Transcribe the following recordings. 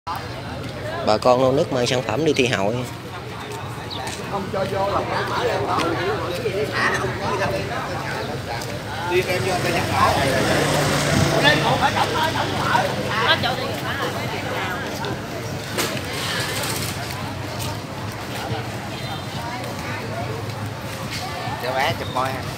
Bà con nô nức mang sản phẩm đi thi hội. Không cho vô là phải mở lên đó. Đi đem vô tay nhặt mở. Lên một phải đóng thôi, đóng mở. Nó chỗ đi phá. Cho bé chụp coi ha.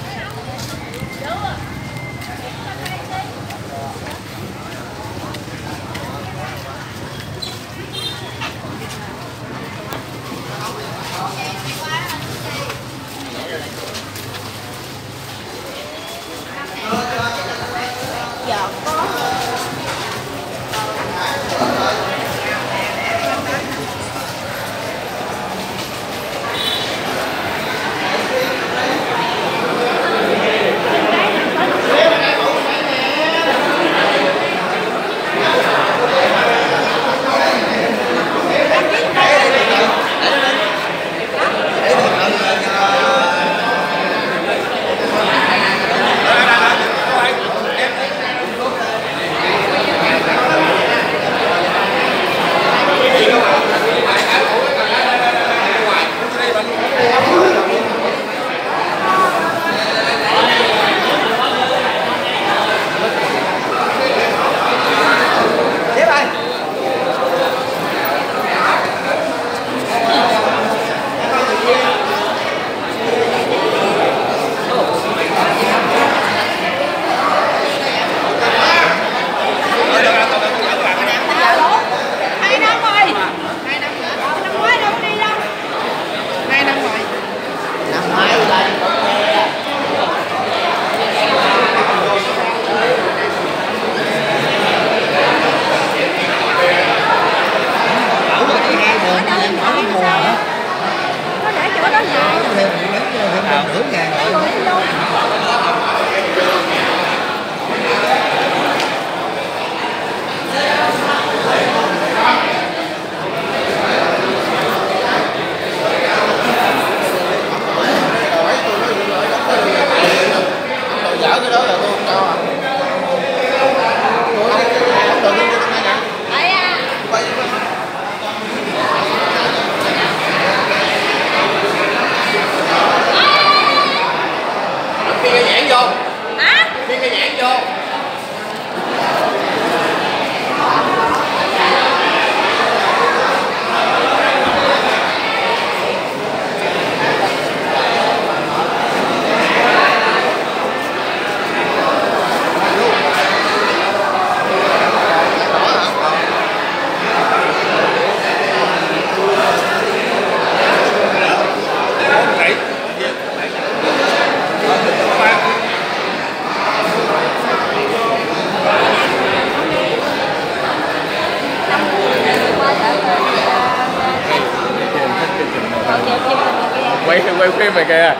quay phim này kìa.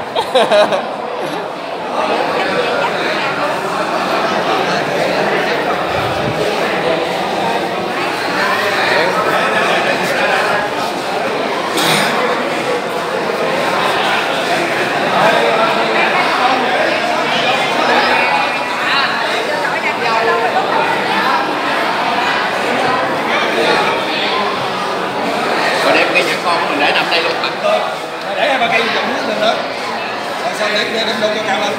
Còn đem cây nhãn con mình để nằm đây luôn hả? Để hai ba cây trồng nước lên nữa. Rồi sau để đem đâu cho cao lên.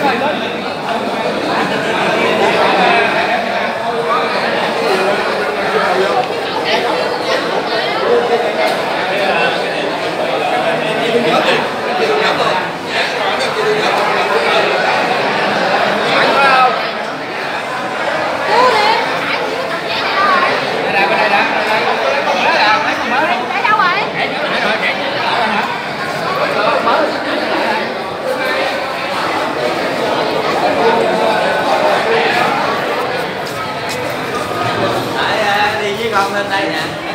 Đi với con lên đây nè.